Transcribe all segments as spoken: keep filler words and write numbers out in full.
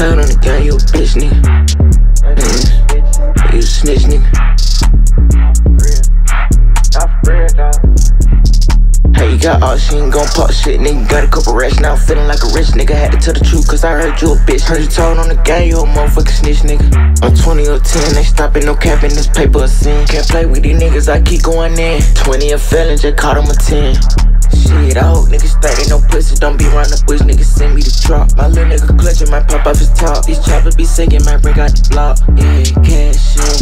tired on the gang, you a bitch, nigga. Mm. You a snitch, nigga. Hey, you got all she ain't gon' pop shit, nigga. Got a couple racks, now I'm feeling like a rich nigga. Had to tell the truth, cause I heard you a bitch. Heard you talking on the gang, you a motherfucking snitch, nigga. I'm twenty or ten, ain't stopping, no capping, this paper a sin. Can't play with these niggas, I keep going in. twenty a felon, just caught him a ten. Shit, I hope niggas think they no pussy, don't be round the bush, niggas send me the drop. My little nigga clutching, might pop off his top. These choppers be singing, might bring out the block. Yeah, cash in,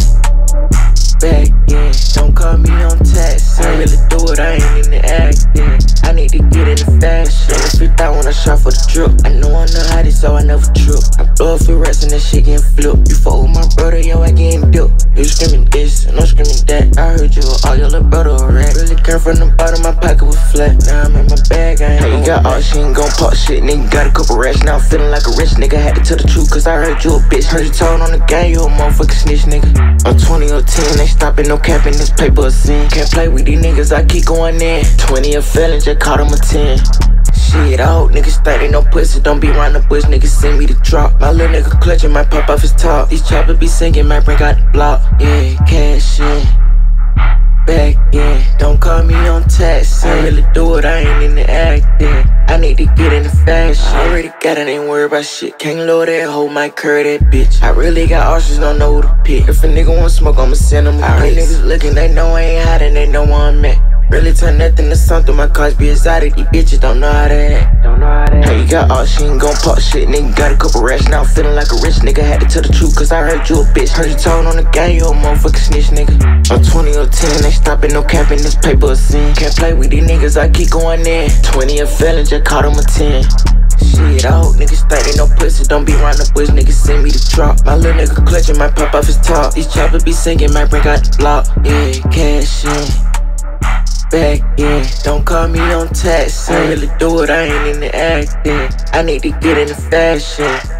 back in. Don't call me on tax. I really do it, I ain't in the acting. I need to get in the fashion. I freaked out when I shot for the drip. I know I'm the hottest, so I never trip. I blow a few rats and that shit getting flipped. You fuck with my brother, yo, I getting dipped. You screaming this, and I'm screaming that. I heard you, all your little brother a rat. Really came from the bottom, my pocket was flat. Now I'm in my bag, I ain't hey, you got all she ain't gon' pop shit, nigga. Got a couple rats, now I'm feeling like a rich nigga. Had to tell the truth, cause I heard you a bitch. Heard you talking on the gang, you a motherfucking snitch, nigga. I'm twenty or ten, ain't stopping, no capping, this paper a sin. Can't play with these niggas, I keep going in. twenty a felon, just caught him a ten. Shit, I hope niggas think they no pussy, don't be round the bush, niggas send me the drop. My little nigga clutching, might pop off his top. These choppers be singing, might bring out the block. Yeah, cash in, back in. Don't call me on tax. I really do it, I ain't in the acting. I need to get in the fashion. I already got it, ain't worried about shit. Can't load that hoe, might curry that bitch. I really got options, don't know who to pick. If a nigga want smoke, I'ma send him a pic. Niggas looking, they know I ain't hiding, they know where I'm at. Really turn nothing to something, my cars be exotic. These bitches don't know how to act. Don't know how to act. Hey, you got all she ain't gon' pop shit, nigga. Got a couple racks, now I'm feeling like a rich nigga. Had to tell the truth, cause I heard you a bitch. Heard you talking on the gang, you a motherfucking snitch, nigga. I'm twenty or ten, ain't stopping, no capping, this paper a sin. Can't play with these niggas, I keep going in. twenty a felon, just caught him a ten. Shit, I hope niggas think they no pussy, don't be round the bush, niggas send me the drop. My little nigga clutching, might pop off his top. These choppers be singing, might bring out the block. Yeah, cash in, back in. Don't call me on tax. I really do it, I ain't in the acting. I need to get in the fashion.